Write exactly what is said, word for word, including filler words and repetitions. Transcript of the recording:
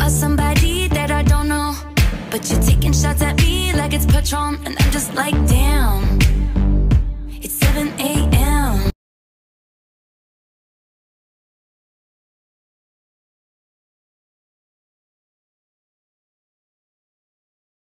about somebody that I don't know. But you're taking shots at me like it's Patron, and I'm just like, damn.